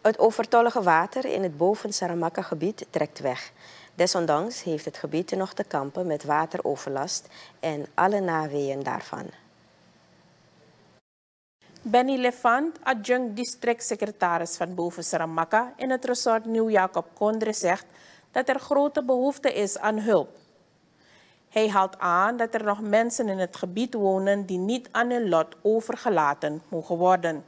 Het overtollige water in het Boven-Saramacca-gebied trekt weg. Desondanks heeft het gebied nog te kampen met wateroverlast en alle naweeën daarvan. Benny Lefant, adjunct districtsecretaris van Boven-Saramacca in het resort Nieuw-Jacob Kondre, zegt dat er grote behoefte is aan hulp. Hij haalt aan dat er nog mensen in het gebied wonen die niet aan hun lot overgelaten mogen worden.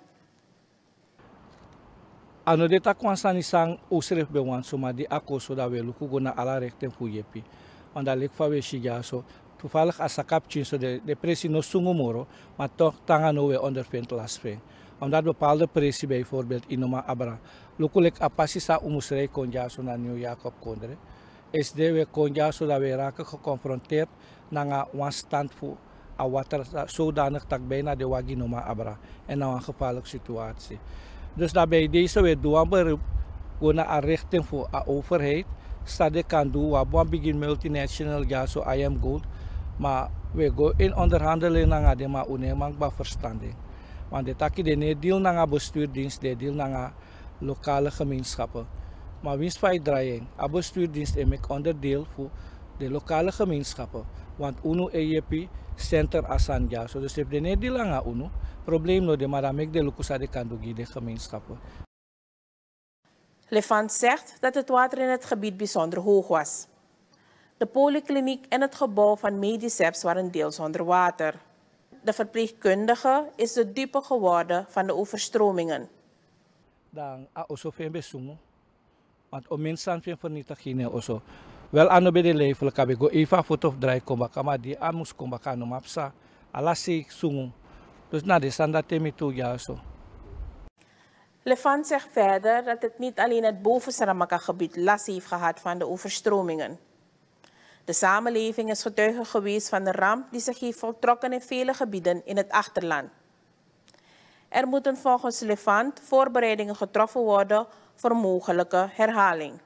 Ano deta kwansani sang usref be wan soma di ako so da we luku na ala rekten fuyepi. Want dat ligt van we shiga so. Toevallig als ik so de pressie no sungumoro, maar toch tanga no we ondervindt lasven. Omdat bepaalde pressie bijvoorbeeld inoma abra. Lukulek apasi sa umusrei konja so na New Jacob Kondre. Is de we konja so dat we raken geconfronteerd na een stand voor a water zodanig dat bijna de waginoma abra. En nou een gevaarlijke situatie. Dus daarbij deze we doen beroep naar een richting voor de overheid. Stade kan doen wat begin multinational ja zo I am good. Maar we gaan in onderhandeling naar de maar onneembaar verstanding. Want de takken de deel naar bestuurdienst, de deel naar lokale gemeenschappen. Maar winst van draaiing, de bestuurdienst is onderdeel voor de lokale gemeenschappen. Want UNO EJP center asan ja zo. Dus de ne deel naar UNO. Probleem no de maar dan de lokusade kan doen de gemeenschappen. Lefant zegt dat het water in het gebied bijzonder hoog was. De polykliniek en het gebouw van Mediceps waren deels onder water. De verpleegkundige is de dupe geworden van de overstromingen. Dan also veel besumo, want om mensen veel vernietigingen also. Wel aan de leven kan we go even foto draai komba kama die amus komba kano mapsa alasi sungu. Dus na de standaard temi toe ja zo. Lefant zegt verder dat het niet alleen het Boven-Saramacca-gebied last heeft gehad van de overstromingen. De samenleving is getuige geweest van de ramp die zich heeft voltrokken in vele gebieden in het achterland. Er moeten volgens Lefant voorbereidingen getroffen worden voor mogelijke herhaling.